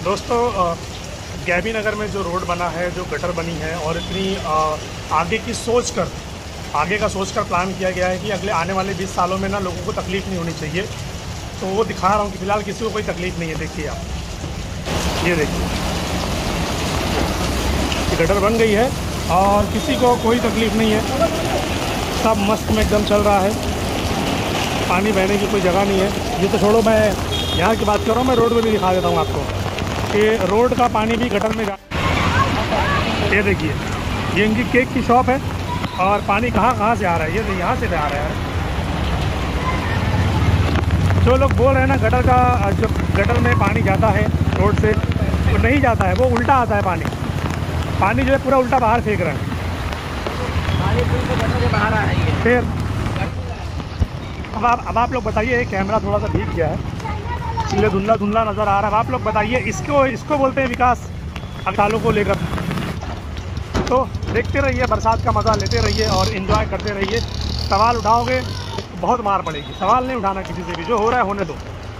दोस्तों गैबी नगर में जो रोड बना है, जो गटर बनी है और इतनी आगे की आगे का सोच कर प्लान किया गया है कि अगले आने वाले 20 सालों में ना लोगों को तकलीफ़ नहीं होनी चाहिए, तो वो दिखा रहा हूँ कि फ़िलहाल किसी को कोई तकलीफ़ नहीं है। देखिए आप, ये देखिए ये गटर बन गई है और किसी को कोई तकलीफ़ नहीं है, सब मस्त में एकदम चल रहा है, पानी बहने की कोई जगह नहीं है। ये तो छोड़ो, मैं यहाँ की बात कर रहा हूँ, मैं रोड में भी दिखा देता हूँ आपको कि रोड का पानी भी गटर में जा। ये देखिए, ये इनकी केक की शॉप है और पानी कहाँ से आ रहा है, ये यहाँ से आ रहा है। जो लोग बोल रहे हैं ना गटर का, जो गटर में पानी जाता है रोड से, वो नहीं जाता है, वो उल्टा आता है पानी जो है पूरा उल्टा बाहर फेंक रहा है। पानी गटर से बाहर आ रही है। फिर अब आप लोग बताइए, कैमरा थोड़ा सा भीग गया है इसलिए धुंधला नज़र आ रहा है। अब आप लोग बताइए, इसको बोलते हैं विकास अगतालों को लेकर। तो देखते रहिए, बरसात का मज़ा लेते रहिए और एंजॉय करते रहिए। सवाल उठाओगे तो बहुत मार पड़ेगी, सवाल नहीं उठाना किसी से भी, जो हो रहा है होने दो।